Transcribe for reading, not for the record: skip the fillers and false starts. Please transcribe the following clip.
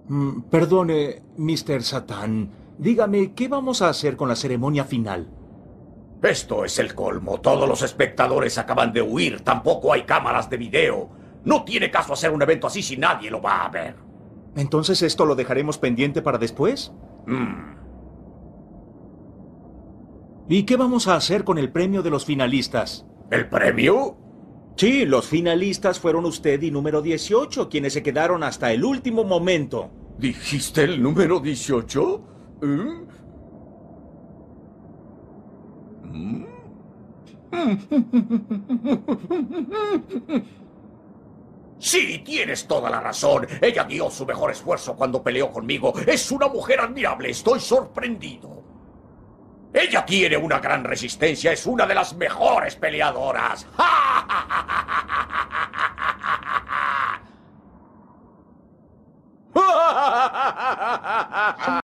Perdone, Mr. Satán. Dígame, ¿qué vamos a hacer con la ceremonia final? Esto es el colmo. Todos los espectadores acaban de huir. Tampoco hay cámaras de video. No tiene caso hacer un evento así si nadie lo va a ver. ¿Entonces esto lo dejaremos pendiente para después? ¿Y qué vamos a hacer con el premio de los finalistas? ¿El premio? Sí, los finalistas fueron usted y número 18, quienes se quedaron hasta el último momento. ¿Dijiste el número 18? Sí, tienes toda la razón. Ella dio su mejor esfuerzo cuando peleó conmigo. Es una mujer admirable. Estoy sorprendido. Ella tiene una gran resistencia. Es una de las mejores peleadoras. ¡Ja!